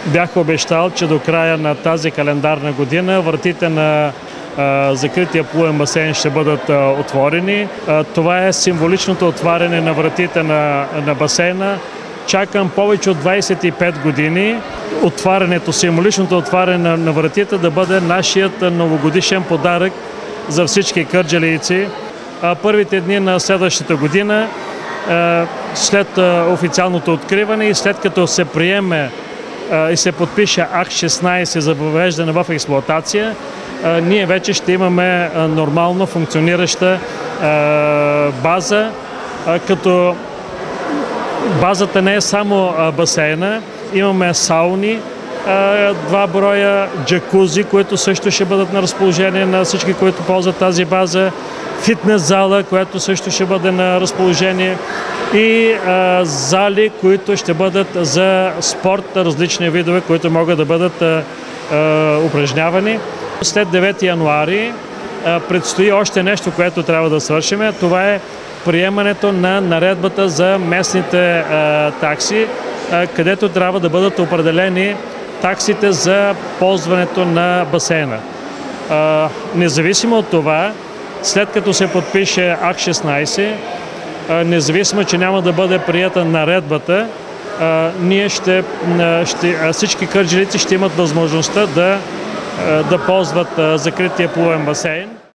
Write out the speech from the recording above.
бях обещал, че до края на тази календарна година вратите на закрития плувен басейн ще бъдат отворени. Това е символичното отваряне на вратите на басейна. Чакам повече от 25 години символичното отваряне на вратите да бъде нашият новогодишен подарък за всички кърджалийци. Първите дни на следващата година, след официалното откриване и след като се приеме и се подпише Акт 16 за въвеждане в експлоатация, ние вече ще имаме нормално функционираща база, като базата не е само басейна, имаме сауни, 2 броя джакузи, които също ще бъдат на разположение на всички, които ползват тази база, фитнес зала, която също ще бъде на разположение и зали, които ще бъдат за спорт, различни видове, които могат да бъдат упражнявани. След 9 януари предстои още нещо, което трябва да свършим. Това е приемането на наредбата за местните такси, където трябва да бъдат определени таксите за ползването на басейна. Независимо от това, след като се подпише Акт 16, независимо, че няма да бъде приета наредбата, ние всички кърджалийци ще имат възможността да ползват закрития плувен басейн.